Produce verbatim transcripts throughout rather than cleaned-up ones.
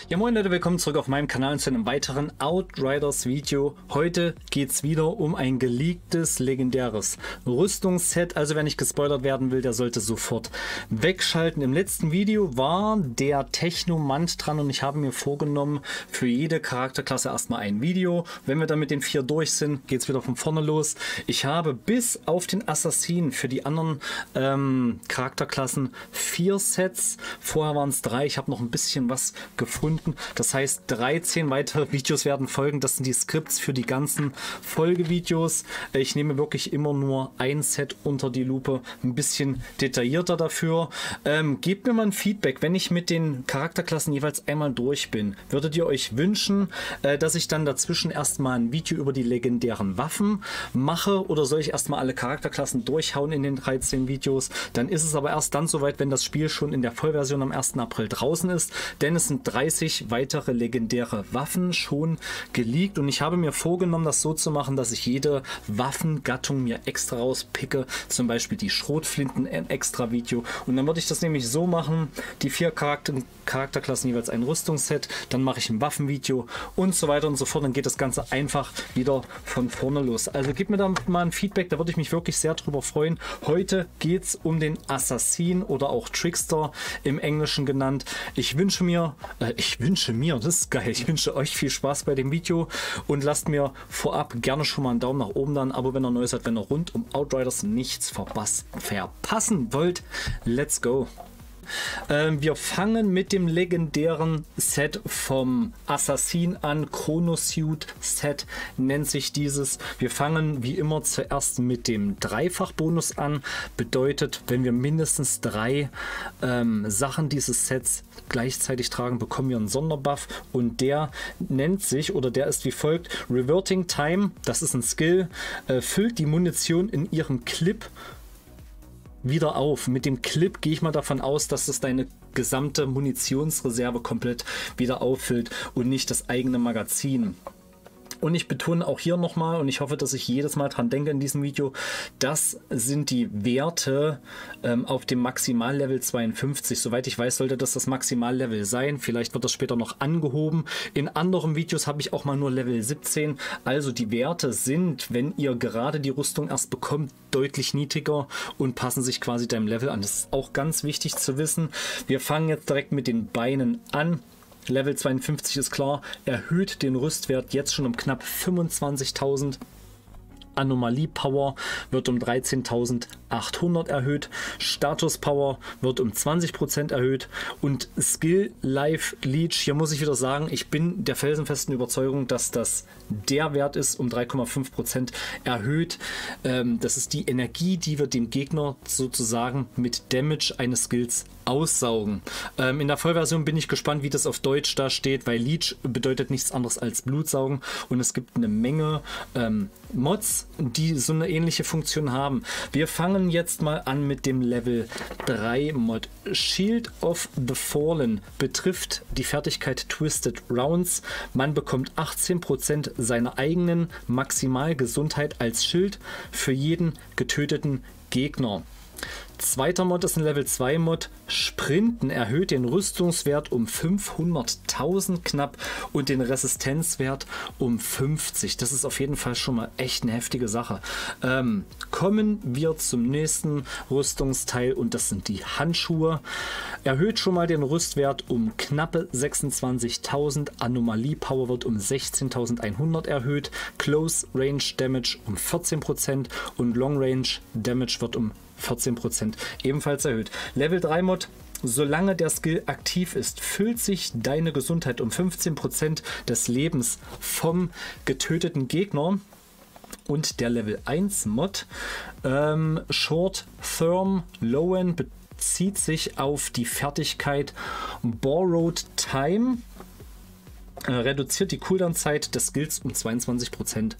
Ja moin Leute, willkommen zurück auf meinem Kanal zu einem weiteren Outriders Video. Heute geht es wieder um ein geleaktes, legendäres Rüstungsset. Also wer nicht gespoilert werden will, der sollte sofort wegschalten. Im letzten Video war der Technomant dran und ich habe mir vorgenommen, für jede Charakterklasse erstmal ein Video. Wenn wir dann mit den vier durch sind, geht es wieder von vorne los. Ich habe bis auf den Assassin für die anderen ähm, Charakterklassen vier Sets. Vorher waren es drei. Ich habe noch ein bisschen was gefunden. Das heißt, dreizehn weitere Videos werden folgen. Das sind die Skripts für die ganzen Folgevideos. Ich nehme wirklich immer nur ein Set unter die Lupe, ein bisschen detaillierter dafür. Ähm, gebt mir mal ein Feedback, wenn ich mit den Charakterklassen jeweils einmal durch bin. Würdet ihr euch wünschen, äh, dass ich dann dazwischen erstmal ein Video über die legendären Waffen mache, oder soll ich erstmal alle Charakterklassen durchhauen in den dreizehn Videos? Dann ist es aber erst dann soweit, wenn das Spiel schon in der Vollversion am ersten April draußen ist, denn es sind dreißig weitere legendäre Waffen schon geleakt und ich habe mir vorgenommen, das so zu machen, dass ich jede Waffengattung mir extra rauspicke, zum Beispiel die Schrotflinten, ein extra Video, und dann würde ich das nämlich so machen, die vier Charakter Charakterklassen jeweils ein Rüstungsset, dann mache ich ein Waffenvideo und so weiter und so fort, dann geht das Ganze einfach wieder von vorne los. Also gib mir da mal ein Feedback, da würde ich mich wirklich sehr drüber freuen. Heute geht es um den Assassin oder auch Trickster im Englischen genannt. Ich wünsche mir, äh, ich wünsche mir, das ist geil, ich wünsche euch viel Spaß bei dem Video und lasst mir vorab gerne schon mal einen Daumen nach oben da, ein Abo, wenn ihr neu seid, wenn ihr rund um Outriders nichts verpassen wollt. Let's go! Ähm, wir fangen mit dem legendären Set vom Assassin an. Chronosuit Set nennt sich dieses. Wir fangen wie immer zuerst mit dem Dreifach-Bonus an. Bedeutet, wenn wir mindestens drei ähm, Sachen dieses Sets gleichzeitig tragen, bekommen wir einen Sonderbuff. Und der nennt sich, oder der ist wie folgt: Reverting Time, das ist ein Skill, äh, füllt die Munition in ihrem Clip wieder auf. Mit dem Clip gehe ich mal davon aus, dass es deine gesamte Munitionsreserve komplett wieder auffüllt und nicht das eigene Magazin. Und ich betone auch hier nochmal, und ich hoffe, dass ich jedes Mal dran denke in diesem Video, das sind die Werte ähm, auf dem Maximallevel zweiundfünfzig. Soweit ich weiß, sollte das das Maximallevel sein. Vielleicht wird das später noch angehoben. In anderen Videos habe ich auch mal nur Level siebzehn. Also die Werte sind, wenn ihr gerade die Rüstung erst bekommt, deutlich niedriger und passen sich quasi deinem Level an. Das ist auch ganz wichtig zu wissen. Wir fangen jetzt direkt mit den Beinen an. Level zweiundfünfzig ist klar, erhöht den Rüstwert jetzt schon um knapp fünfundzwanzigtausend. Anomalie Power wird um dreizehntausendachthundert erhöht, Status Power wird um zwanzig Prozent erhöht und Skill Life Leech, hier muss ich wieder sagen, ich bin der felsenfesten Überzeugung, dass das der Wert ist, um drei Komma fünf Prozent erhöht. Ähm, das ist die Energie, die wir dem Gegner sozusagen mit Damage eines Skills aussaugen. Ähm, in der Vollversion bin ich gespannt, wie das auf Deutsch da steht, weil Leech bedeutet nichts anderes als Blutsaugen und es gibt eine Menge ähm, Mods, die so eine ähnliche Funktion haben. Wir fangen jetzt mal an mit dem Level drei Mod. Shield of the Fallen betrifft die Fertigkeit Twisted Rounds. Man bekommt achtzehn Prozent seiner eigenen Maximalgesundheit als Schild für jeden getöteten Gegner. Zweiter Mod ist ein Level zwei Mod. Sprinten erhöht den Rüstungswert um fünfhunderttausend knapp und den Resistenzwert um fünfzig. Das ist auf jeden Fall schon mal echt eine heftige Sache. Ähm, kommen wir zum nächsten Rüstungsteil und das sind die Handschuhe. Erhöht schon mal den Rüstwert um knappe sechsundzwanzigtausend. Anomalie Power wird um sechzehntausendeinhundert erhöht. Close Range Damage um vierzehn Prozent und Long Range Damage wird um vierzehn Prozent ebenfalls erhöht. Level drei Mod. Solange der Skill aktiv ist, füllt sich deine Gesundheit um fünfzehn Prozent des Lebens vom getöteten Gegner. Und der Level eins Mod, ähm, Short Therm Lowen, bezieht sich auf die Fertigkeit Borrowed Time, äh, reduziert die Cooldown-Zeit des Skills um zweiundzwanzig Prozent.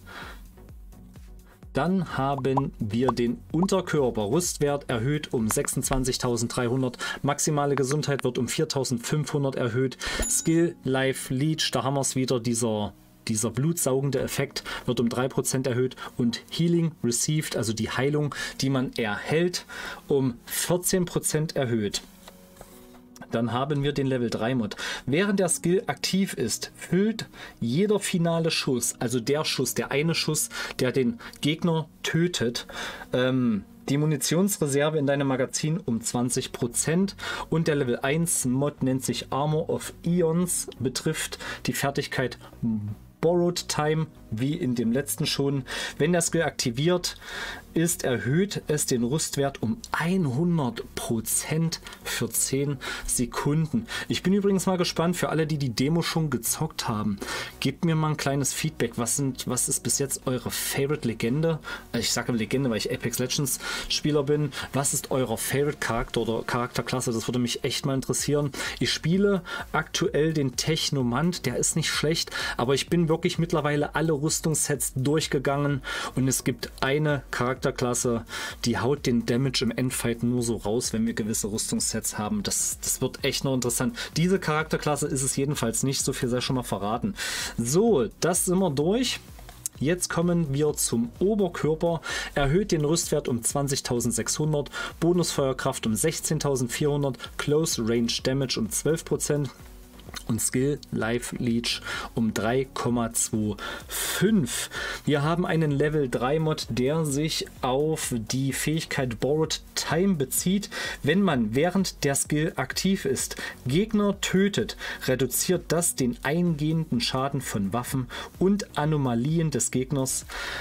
Dann haben wir den Unterkörper. Rüstwert erhöht um sechsundzwanzigtausenddreihundert. Maximale Gesundheit wird um viertausendfünfhundert erhöht. Skill Life Leech, da haben wir es wieder, dieser, dieser blutsaugende Effekt wird um drei Prozent erhöht. Und Healing Received, also die Heilung, die man erhält, um vierzehn Prozent erhöht. Dann haben wir den Level drei Mod. Während der Skill aktiv ist, füllt jeder finale Schuss, also der Schuss, der eine Schuss, der den Gegner tötet, ähm, die Munitionsreserve in deinem Magazin um zwanzig Prozent. Und der Level eins Mod nennt sich Armor of Eons, betrifft die Fertigkeit Borrowed Time, wie in dem letzten schon. Wenn der Skill aktiviert ist, erhöht es den Rüstwert um hundert Prozent für zehn Sekunden. Ich bin übrigens mal gespannt, für alle, die die Demo schon gezockt haben, gebt mir mal ein kleines Feedback. Was, sind, was ist bis jetzt eure Favorite-Legende? Also ich sage Legende, weil ich Apex Legends Spieler bin. Was ist euer Favorite-Charakter oder Charakterklasse? Das würde mich echt mal interessieren. Ich spiele aktuell den Technomant, der ist nicht schlecht, aber ich bin wirklich mittlerweile alle Rüstungssets durchgegangen und es gibt eine Charakterklasse, die haut den Damage im Endfight nur so raus, wenn wir gewisse Rüstungssets haben. Das, das wird echt noch interessant. Diese Charakterklasse ist es jedenfalls nicht, so viel sei schon mal verraten. So, das sind wir durch. Jetzt kommen wir zum Oberkörper. Erhöht den Rüstwert um zwanzigtausendsechshundert, Bonusfeuerkraft um sechzehntausendvierhundert, Close Range Damage um zwölf Prozent. Und Skill Life Leech um drei Komma fünfundzwanzig. Wir haben einen Level drei Mod, der sich auf die Fähigkeit Borrowed Time bezieht. Wenn man während der Skill aktiv ist, Gegner tötet, reduziert das den eingehenden Schaden von Waffen und Anomalien des Gegners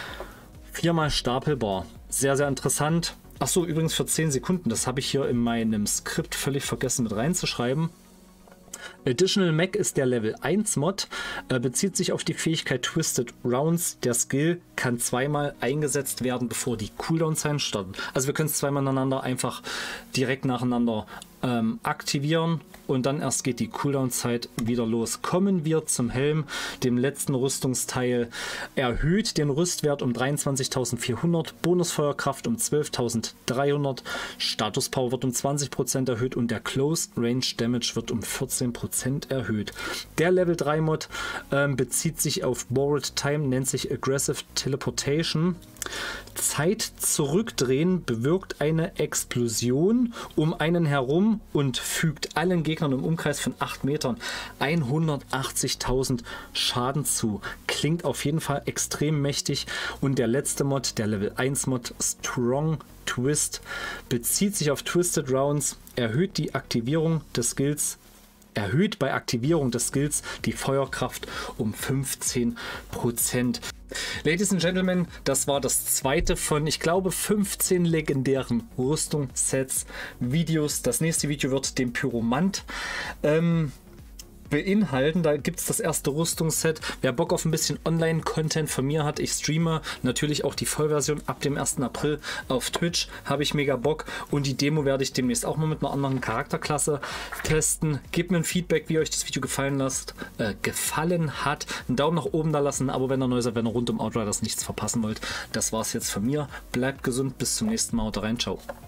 viermal stapelbar. Sehr, sehr interessant. Achso, übrigens für zehn Sekunden. Das habe ich hier in meinem Skript völlig vergessen mit reinzuschreiben. Additional Mag ist der Level eins Mod, äh, bezieht sich auf die Fähigkeit Twisted Rounds. Der Skill kann zweimal eingesetzt werden, bevor die Cooldown-Zeiten starten. Also wir können es zweimal nacheinander einfach direkt nacheinander ähm, aktivieren und dann erst geht die Cooldown-Zeit wieder los. Kommen wir zum Helm, dem letzten Rüstungsteil. Erhöht den Rüstwert um dreiundzwanzigtausendvierhundert, Bonusfeuerkraft um zwölftausenddreihundert, Status Power wird um zwanzig Prozent erhöht und der Close Range Damage wird um vierzehn Prozent erhöht. Der Level drei Mod ähm, bezieht sich auf Borrowed Time, nennt sich Aggressive Teleportation. Zeit zurückdrehen bewirkt eine Explosion um einen herum und fügt allen Gegnern im Umkreis von acht Metern hundertachtzigtausend Schaden zu. Klingt auf jeden Fall extrem mächtig. Und der letzte Mod, der Level eins Mod Strong Twist, bezieht sich auf Twisted Rounds, erhöht die Aktivierung des Skills Erhöht bei Aktivierung des Skills die Feuerkraft um fünfzehn Prozent. Ladies and Gentlemen, das war das zweite von, ich glaube, fünfzehn legendären Rüstungssets Videos. Das nächste Video wird den Pyromant ähm, beinhalten. Da gibt es das erste Rüstungsset. Wer Bock auf ein bisschen Online-Content von mir hat, ich streame natürlich auch die Vollversion ab dem ersten April auf Twitch. Habe ich mega Bock. Und die Demo werde ich demnächst auch mal mit einer anderen Charakterklasse testen. Gebt mir ein Feedback, wie euch das Video gefallen, lasst, äh, gefallen hat. Einen Daumen nach oben da lassen, ein Abo, wenn ihr neu seid, wenn ihr rund um Outriders nichts verpassen wollt. Das war es jetzt von mir. Bleibt gesund, bis zum nächsten Mal. Haut rein, ciao.